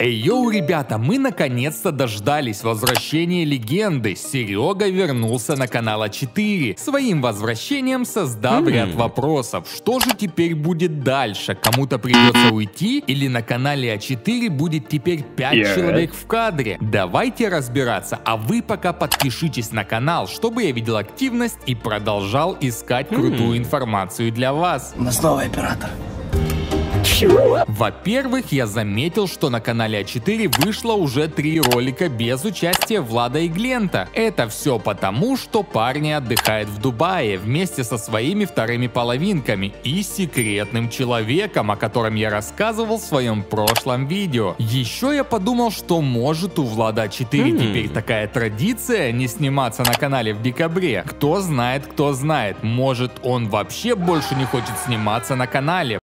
Эй, йоу, ребята, мы наконец-то дождались возвращения легенды. Серега вернулся на канал А4, своим возвращением создав ряд вопросов. Что же теперь будет дальше? Кому-то придется уйти? Или на канале А4 будет теперь 5 человек в кадре? Давайте разбираться, а вы пока подпишитесь на канал, чтобы я видел активность и продолжал искать крутую информацию для вас. У нас новый оператор. Во-первых, я заметил, что на канале А4 вышло уже 3 ролика без участия Влада и Глента. Это все потому, что парни отдыхают в Дубае вместе со своими вторыми половинками и секретным человеком, о котором я рассказывал в своем прошлом видео. Еще я подумал, что может у Влада А4 теперь такая традиция не сниматься на канале в декабре. Кто знает, может он вообще больше не хочет сниматься на канале.